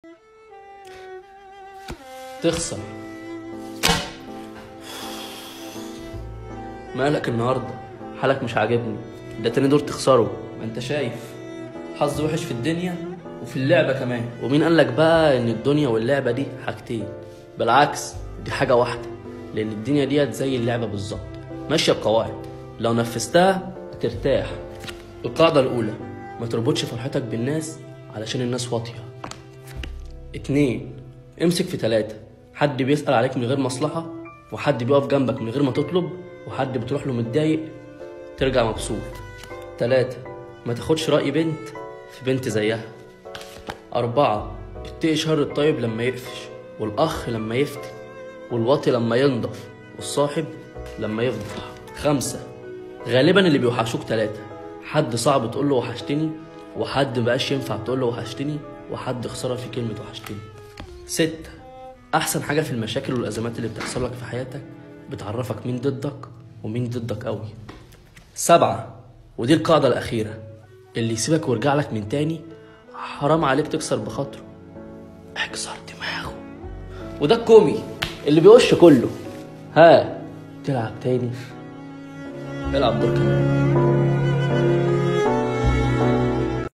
تخسر. مالك النهارده؟ حالك مش عاجبني. ده تاني دور تخسره. ما انت شايف حظ وحش في الدنيا وفي اللعبة كمان. ومين قالك بقى ان الدنيا واللعبة دي حاجتين؟ بالعكس، دي حاجة واحدة. لان الدنيا ديت زي اللعبة بالظبط، ماشية بقواعد، لو نفذتها هترتاح. القاعدة الأولى: ما تربطش فرحتك بالناس علشان الناس واطية. 2: امسك في 3: حد بيسأل عليك من غير مصلحة، وحد بيقف جنبك من غير ما تطلب، وحد بتروح له متضايق ترجع مبسوط. 3: ما تاخدش رأي بنت في بنت زيها. 4: اتقي شر الطيب لما يقفش، والأخ لما يفتن، والواطي لما ينضف، والصاحب لما يفضح. 5: غالبا اللي بيوحشوك 3: حد صعب تقول له وحشتني، وحد مبقاش ينفع تقول له وحشتني، وحد خسارة في كلمة وحشتني. 6: أحسن حاجة في المشاكل والأزمات اللي بتحصل لك في حياتك بتعرفك مين ضدك ومين ضدك قوي. 7: ودي القاعدة الأخيرة: اللي يسيبك ويرجع لك من تاني حرام عليك تكسر بخاطره، اكسر دماغه. وده الكومي اللي بيوش كله. ها تلعب تاني؟ العب دور كمان.